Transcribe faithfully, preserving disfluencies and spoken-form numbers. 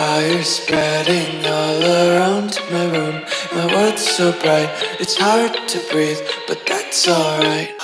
fire spreading all around my room. My world's so bright, it's hard to breathe, but that's alright.